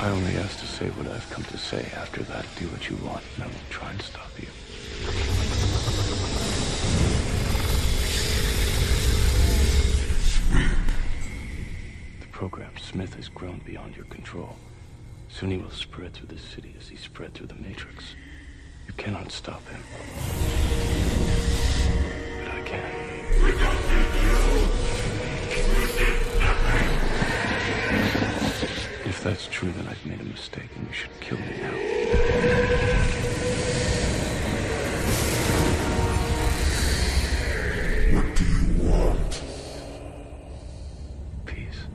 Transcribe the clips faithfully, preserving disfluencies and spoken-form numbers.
I only asked to say what I've come to say. After that, do what you want, and I won't try and stop you. The program Smith has grown beyond your control. Soon he will spread through the city as he spread through the Matrix. You cannot stop him. But I can. If that's true, then I've made a mistake, and you should kill me now. What do you want? Peace.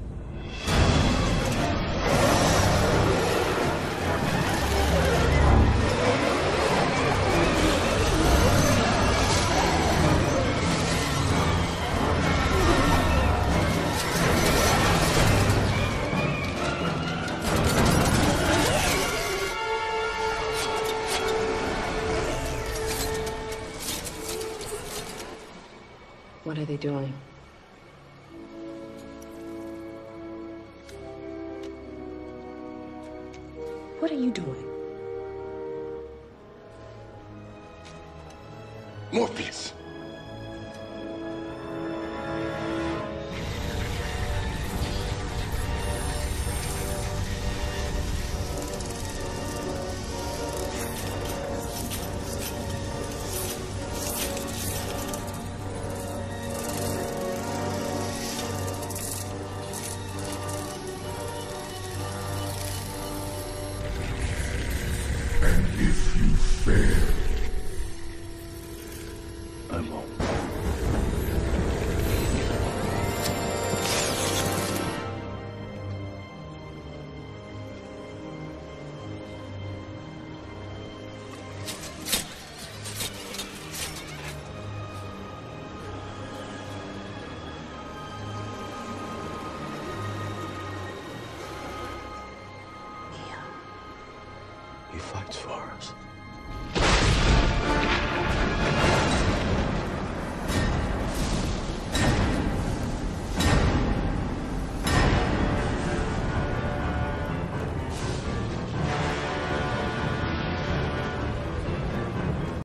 What are they doing? What are you doing? Morpheus! And if you fail, I won't. He fights for us.